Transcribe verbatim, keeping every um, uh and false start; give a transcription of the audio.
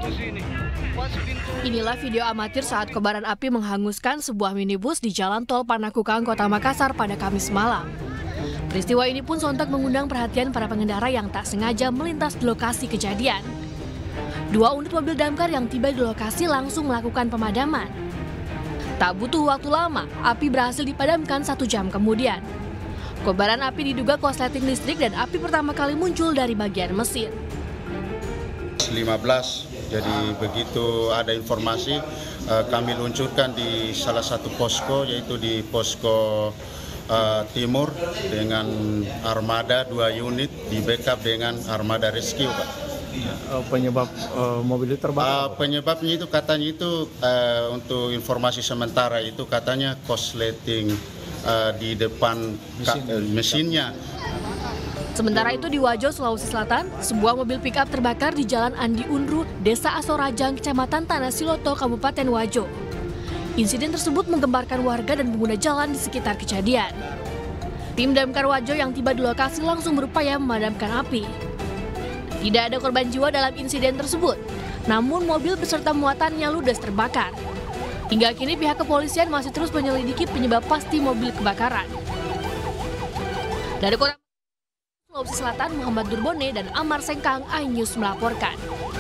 Inilah video amatir saat kobaran api menghanguskan sebuah minibus di Jalan Tol Panakukang, Kota Makassar pada Kamis malam. Peristiwa ini pun sontak mengundang perhatian para pengendara yang tak sengaja melintas di lokasi kejadian. Dua unit mobil damkar yang tiba di lokasi langsung melakukan pemadaman. Tak butuh waktu lama, api berhasil dipadamkan satu jam kemudian. Kobaran api diduga korsleting listrik dan api pertama kali muncul dari bagian mesin. lima belas, jadi begitu ada informasi kami luncurkan di salah satu posko, yaitu di posko uh, timur dengan armada dua unit di backup dengan armada rescue, Pak. Penyebab uh, mobil itu terbakar? Uh, penyebabnya itu katanya itu uh, untuk informasi sementara itu katanya korsleting uh, di depan Mesin. uh, mesinnya. Sementara itu di Wajo, Sulawesi Selatan, sebuah mobil pick-up terbakar di Jalan Andi Unru, Desa Asorajang, Kecamatan Tanah Siloto, Kabupaten Wajo. Insiden tersebut menggemparkan warga dan pengguna jalan di sekitar kejadian. Tim damkar Wajo yang tiba di lokasi langsung berupaya memadamkan api. Tidak ada korban jiwa dalam insiden tersebut, namun mobil beserta muatannya ludes terbakar. Hingga kini pihak kepolisian masih terus menyelidiki penyebab pasti mobil kebakaran. Dari Kota Sulawesi Selatan, Muhammad Durbone dan Amar Sengkang, iNews melaporkan.